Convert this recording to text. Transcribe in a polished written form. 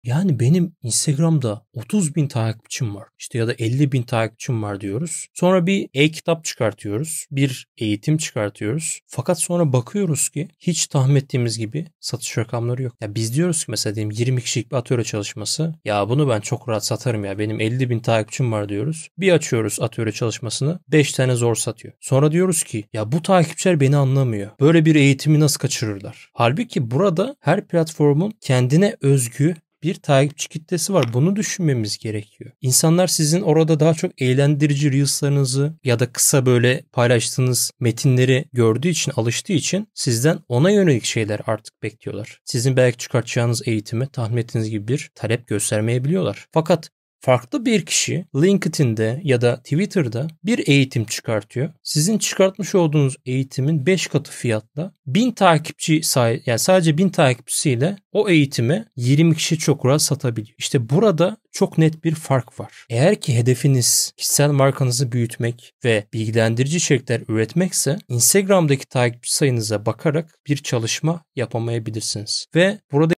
Yani benim Instagram'da 30 bin takipçim var. İşte ya da 50 bin takipçim var diyoruz. Sonra bir e-kitap çıkartıyoruz. Bir eğitim çıkartıyoruz. Fakat sonra bakıyoruz ki hiç tahmin ettiğimiz gibi satış rakamları yok. Ya biz diyoruz ki mesela diyelim 20 kişilik bir atölye çalışması. Ya bunu ben çok rahat satarım ya. Benim 50 bin takipçim var diyoruz. Bir açıyoruz atölye çalışmasını. 5 tane zor satıyor. Sonra diyoruz ki ya bu takipçiler beni anlamıyor. Böyle bir eğitimi nasıl kaçırırlar? Halbuki burada her platformun kendine özgü bir takipçi kitlesi var. Bunu düşünmemiz gerekiyor. İnsanlar sizin orada daha çok eğlendirici reels'larınızı ya da kısa böyle paylaştığınız metinleri gördüğü için, alıştığı için sizden ona yönelik şeyler artık bekliyorlar. Sizin belki çıkartacağınız eğitime tahmin ettiğiniz gibi bir talep göstermeyebiliyorlar. Fakat farklı bir kişi LinkedIn'de ya da Twitter'da bir eğitim çıkartıyor. Sizin çıkartmış olduğunuz eğitimin 5 katı fiyatla 1000 takipçi yani sadece 1000 takipçisiyle o eğitimi 20 kişi çok rahat satabiliyor. İşte burada çok net bir fark var. Eğer ki hedefiniz kişisel markanızı büyütmek ve bilgilendirici içerikler üretmekse Instagram'daki takipçi sayınıza bakarak bir çalışma yapamayabilirsiniz. Ve burada